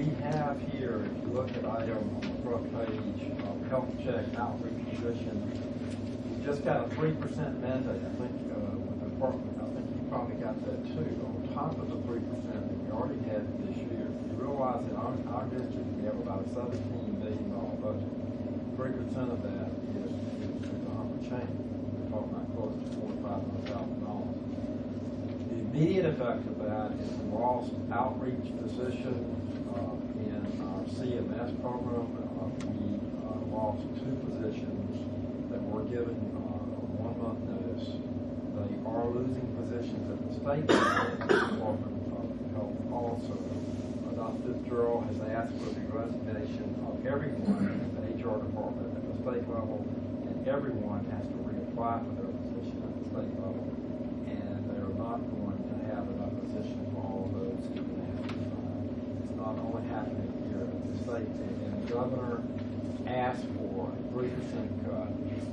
we have here, if you look at item on the front page, health check outreach position, we just got a 3% mandate. I think with the department, I think you probably got that too. On top of the 3% that we already had this year, you realize in our district we have about a $17 million budget. 3% of that is a hump of change. We're talking about close to $4,500,000. The immediate effect of that is we lost outreach positions in our CMS program. We lost 2 positions that were given 1 month notice. They are losing positions at the state level. The Department of Health also. Dr. Fitzgerald has asked for the resignation of everyone in the HR department at the state level, and everyone has to reapply for their position at the state level. And they're not going to have enough positions for all of those who can have. It's not only happening here at the state, and the governor asked for a 3% cut.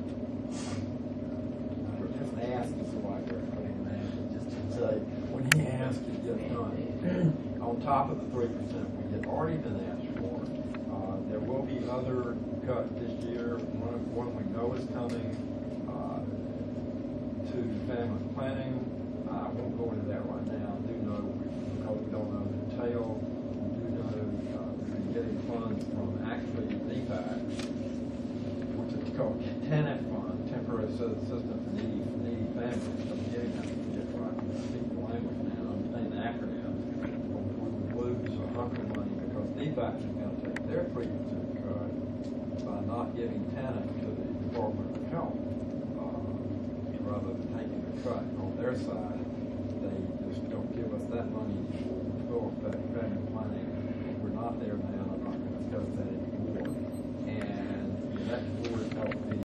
Just ask is the right word, putting an ask, just to say, when he asked, it gets done. On top of the 3% we had already been asked for, there will be other cuts this year. One we know is coming to family planning. I won't go into that right now. I do know because we don't know the detail. We do know we're getting funds from actually DPAC, which is called TANF Fund, Temporary Assistance for Needy Families. I'm getting that to get right. I speak the language now. I'm saying the acronym. Lose a hunk of money because DPAC is going to take their 3% cut by not giving TANF to the Department of Health. Rather than taking a cut on their side, they just don't give us that money to go affect family planning. We're not there now. I'm not going to discuss that anymore. And the next board of health